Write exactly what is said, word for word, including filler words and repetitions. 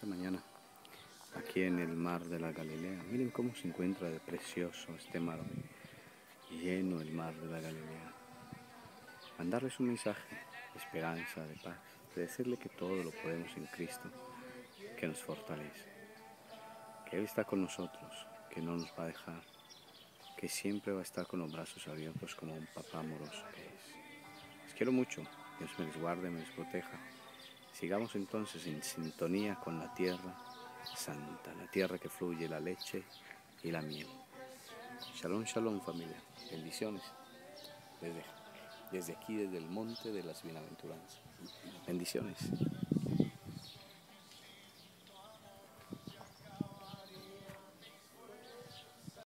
esta mañana aquí en el mar de la Galilea. Miren cómo se encuentra de precioso este mar hoy, lleno el mar de la Galilea. Mandarles un mensaje de esperanza, de paz, de decirle que todo lo podemos en Cristo, que nos fortalece, que Él está con nosotros, que no nos va a dejar, que siempre va a estar con los brazos abiertos como un papá amoroso que es. Les quiero mucho, Dios me les guarde, me les proteja. Sigamos entonces en sintonía con la tierra santa, la tierra que fluye la leche y la miel. Shalom, shalom familia, bendiciones desde, desde aquí, desde el monte de las bienaventuranzas. Bendiciones.